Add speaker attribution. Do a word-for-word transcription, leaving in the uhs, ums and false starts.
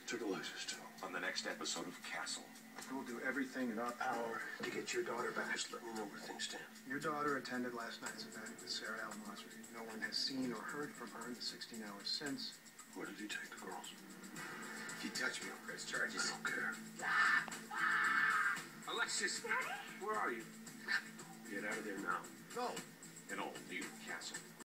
Speaker 1: Took a license to.
Speaker 2: On the next episode of Castle.
Speaker 3: We'll do everything in our power
Speaker 1: To get your daughter back, just let me know where things stand.
Speaker 3: Your daughter attended last night's event with Sarah Almonte. No one has seen or heard from her in the sixteen hours since.
Speaker 1: Where did he take the girls?
Speaker 4: If you touch me, I'll press charges.
Speaker 1: I don't care.
Speaker 4: Alexis!
Speaker 5: Daddy?
Speaker 4: Where are you?
Speaker 1: Get out of there now.
Speaker 4: No.
Speaker 2: An all new Castle.